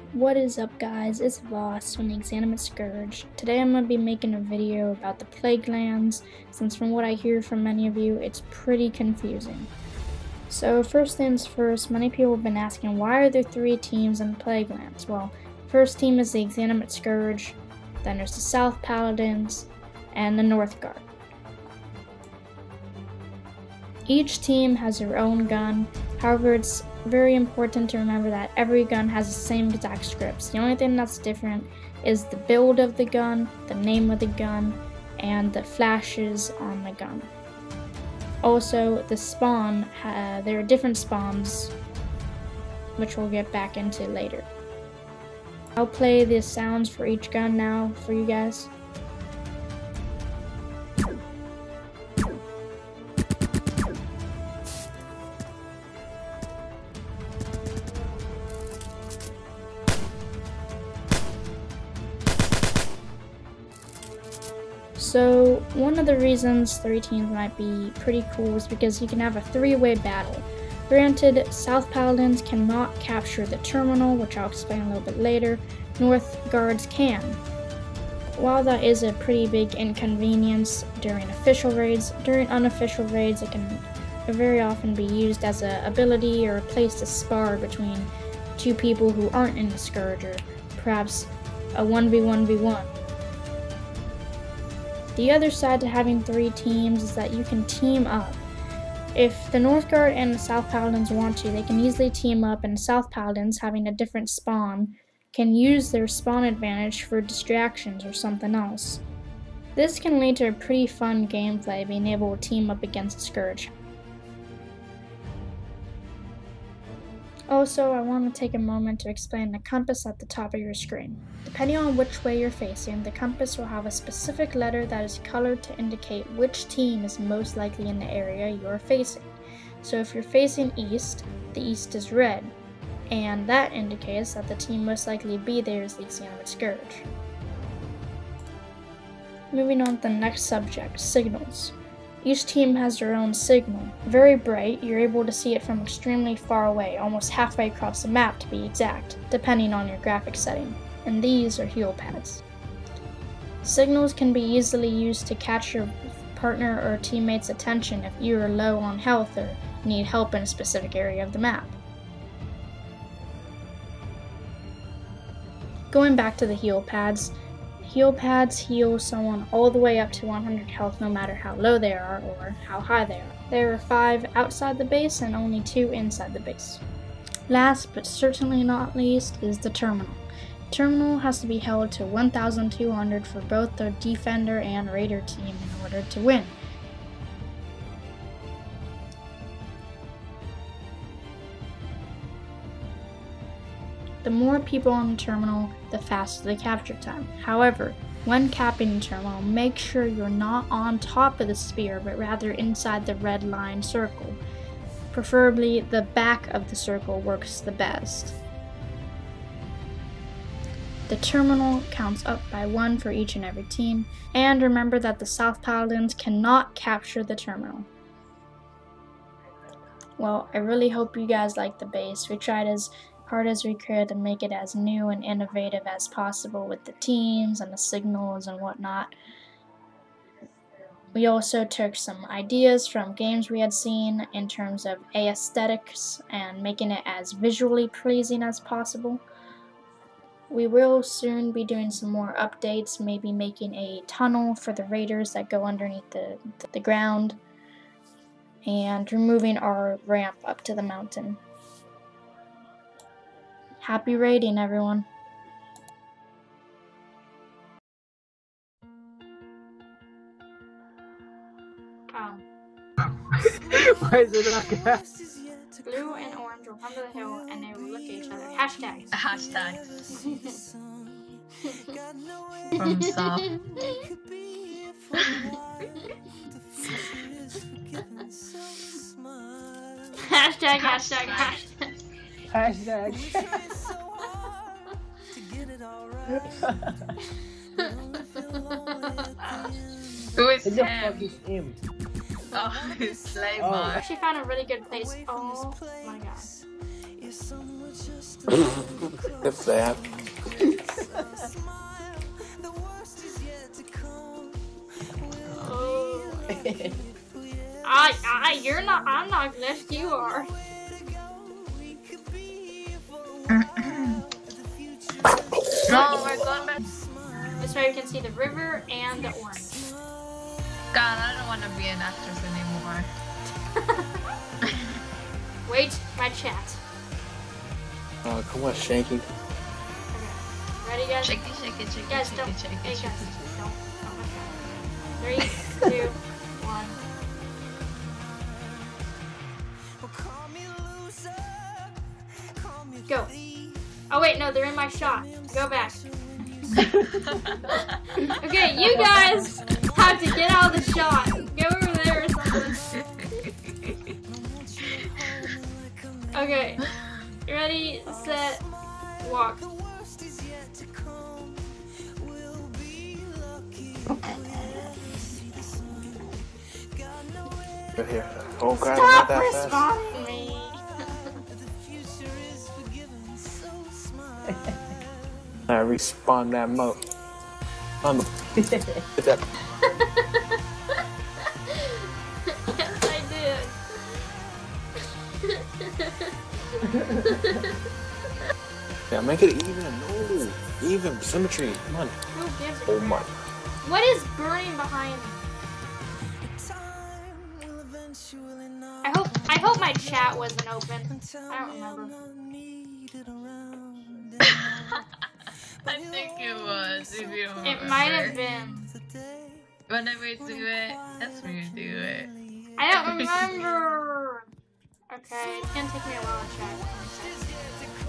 What is up, guys? It's Voss from the Exanimate Scourge. Today I'm going to be making a video about the Plaguelands, since from what I hear from many of you, it's pretty confusing. So first things first, many people have been asking, why are there 3 teams in the Plaguelands? Well, first team is the Exanimate Scourge, then there's the South Paladins, and the North Guard. Each team has their own gun, however it's very important to remember that every gun has the same exact scripts. The only thing that's different is the build of the gun, the name of the gun, and the flashes on the gun. Also, the spawn, there are different spawns, which we'll get back into later. I'll play the sounds for each gun now for you guys. So one of the reasons 3 teams might be pretty cool is because you can have a 3-way battle. Granted, South Paladins cannot capture the terminal, which I'll explain a little bit later. North Guards can. While that is a pretty big inconvenience during official raids, during unofficial raids it can very often be used as an ability or a place to spar between 2 people who aren't in the Scourge, or perhaps a 1v1v1. The other side to having 3 teams is that you can team up. If the North Guard and the South Paladins want to, they can easily team up, and the South Paladins, having a different spawn, can use their spawn advantage for distractions or something else. This can lead to a pretty fun gameplay, being able to team up against the Scourge. Also, I want to take a moment to explain the compass at the top of your screen. Depending on which way you're facing, the compass will have a specific letter that is colored to indicate which team is most likely in the area you're facing. So if you're facing east, the east is red, and that indicates that the team most likely to be there is the Exanimate Scourge. Moving on to the next subject, signals. Each team has their own signal. Very bright, you're able to see it from extremely far away, almost halfway across the map to be exact, depending on your graphics setting. And these are heal pads. Signals can be easily used to catch your partner or teammate's attention if you are low on health or need help in a specific area of the map. Going back to the heal pads heal someone all the way up to 100 health no matter how low they are or how high they are. There are 5 outside the base and only 2 inside the base. Last but certainly not least is the terminal. Terminal has to be held to 1200 for both the defender and raider team in order to win. The more people on the terminal, the faster the capture time. However, when capping the terminal, make sure you're not on top of the sphere, but rather inside the red line circle. Preferably, the back of the circle works the best. The terminal counts up by 1 for each and every team, and remember that the South Paladins cannot capture the terminal. Well, I really hope you guys like the base. We tried as hard as we could to make it as new and innovative as possible with the teams and the signals and whatnot. We also took some ideas from games we had seen in terms of aesthetics and making it as visually pleasing as possible. We will soon be doing some more updates, maybe making a tunnel for the raiders that go underneath the ground, and removing our ramp up to the mountain. Happy raiding, everyone. Why is it like that? Blue and orange will come to the hill and they will look at each other. Hashtag. Hashtag. From South. Hashtag. Hashtag. Who is Who the him? fuck is him? Oh, it's Slay Oh. Bar. Actually found a really good place. Oh my god. If that. You're not. I'm not glitched. You are. No, we're going back. This way you can see the river and the orange. God, I don't want to be an actress anymore. Wait, my chat. Oh, come on, Shanky. Okay. Ready, guys? Shake it, shake it, shake it, Guys, shake don't. it, shake Hey, it, shake guys, it. don't my chat. 3, 2, 1. Go. Oh wait, no, they're in my shot. Go back. Okay, you guys have to get out of the shot. Go over there or something. Okay. Ready, set, walk. Right here. Oh god, I'm not Stop that fast. responding me. I respawn that moat. On the. Hit that. Yes, I did. Yeah, make it even. No, even symmetry. Come on. Who gives a Oh crap? my. What is burning behind me? I hope my chat wasn't open. I don't remember. I think it was, if you don't It might have remember. been. Whenever you do it, that's when you do it. I don't remember. Okay, it's gonna take me a while to check.